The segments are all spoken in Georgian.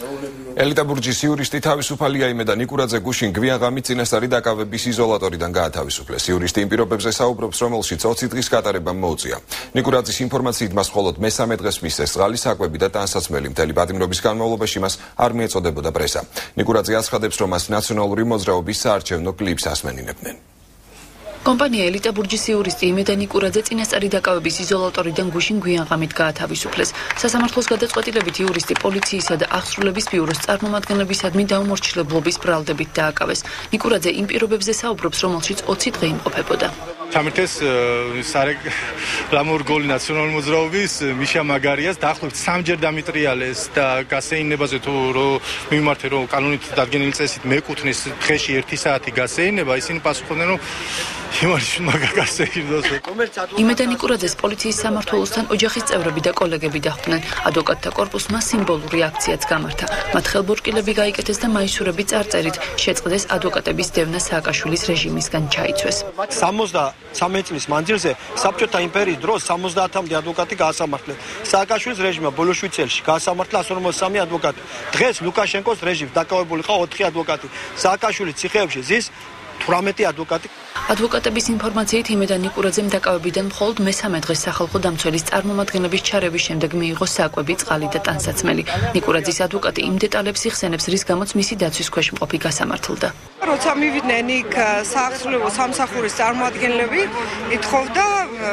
ელიტა ბურჯის იურისტი თავისუფალია იმედან ნიკურაძე გუშინ გვიანღამით წინასწარი დაკავების იზოლატორიდან გაათავისუფლეს. იურისტი იმ პირობებზე საუბრობს, რომელშიც 20 დღის გატარებამ მოუწია. ნიკურაძის ინფორმაციით მას მხოლოდ მესამე დღეს მისცეს წყალი, საკვები და ტანსაცმელი. მთელი პატიმრობის განმავლობაში მას არ მიეწოდებოდა პრესა. ნიკურაძე აცხადებს, რომ მას ნაციონალური მოძრაობის საარჩევნო კლიპს ასმენინებდნენ. კომპანია ელიტა ბურჯის იურისტი იმედან ნიკურაძე წინასწარი დაკავების იზოლატორიდან გუშინ გვიანღამით გაათავისუფლეს. სასამართლოს გადაწყვეტილებით იურისტი პოლიციისა და აღსრულების ბიუროს წარმომადგენლებისადმი დაუმორჩილებლობის ბრალდებით დააკავეს. ნიკურაძე იმ პირობებზე საუბრობს, რომელშიც 20 დღე იმყოფებოდა. ჩამირთეს ლამორგოლი ნაციონალური მოძრაობის მიშა მაგარიას დაახლოებით 3 ჯერ დამიტრიალეს და გასეინებაზე თუ მიმართე რომ კანონით დადგენილი წესით მეკუთვნის დღეში 1 საათი გასეინება, ისინი პასუხობდნენ რომ იმედან ნიკურაძეს პოლიციის სამმართველოსთან ოჯახის წევრები და კოლეგები დახვდნენ. ადვოკატთა კორპუსმა სიმბოლური აქციაც გამართა. მათ ხელბორჭკილები გაიკეთეს და მაისურები წარწერით შეწყდეს ადვოკატების დევნა სააკაშვილის რეჟიმისგან ჩაიცვეს. 73 წლის მანძილზე საბჭოთა იმპერიის დროს 70-მდე ადვოკატი გაასამართლეს. სააკაშვილის რეჟიმმა ბოლო 7 წელში გაასამართლა 153 ადვოკატი. დღეს ლუკაშენკოს რეჟიმს დაკავებული ყავ 4 ადვოკატი. სააკაშვილის ციხეებში ზის 18 ადვოკატი. ადვოკატების ინფორმაციით იმედან ნიკურაძემ დაკავებიდან მხოლოდ მესამე დღეს სახალხო დამცველის წარმომადგენლების ჩარევის შემდეგ მიიღო საკვები, წყალი და ტანსაცმელი. ნიკურაძის ადვოკატი იმ დეტალებს იხსენებს, რის გამოც მისი დაცვის ქვეშ მყოფი გასამართლდა. როცა მივიდნენ იქ საახსრულებო სამსახურის წარმომადგენლები, ითხოვდა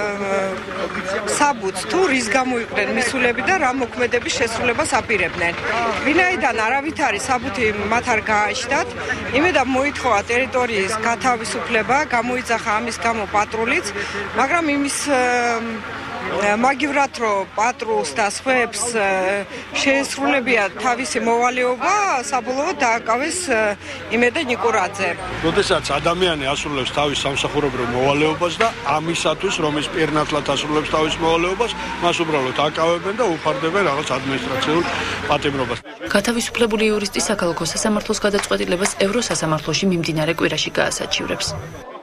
საბუთს თუ რის გამო იყვნენ მისულები და რა მოქმედების შესრულებას აპირებდნენ. ვინაიდან არავითარი საბუთი მათ არ გააჩნდათ, იმედან მოითხოვა ტერიტორიის გათავისუფლება, გამოიძახა ამის გამო პატრულიც, მაგრამ იმის მაგივრად რომ პატრულს და სხვებს შეესრულებია თავისი მოვალეობა, საბოლოოდ დააკავეს იმედან ნიკურაძე. როდესაც ადამიანი ასრულებს თავის სამსახურებრივ მოვალეობას და ამისათვის რომ ის პირნათლად ასრულებს თავის მოვალეობას, მას უბრალოდ აკავებენ და უფარდებენ რაღაც ადმინისტრაციულ პატიმრობას. გათავისუფლებული იურისტი საქალაქო სასამართლოს გადაწყვეტილებას ევროსასამართლოში მიმდინარე კვირაში გაასაჩივრებს.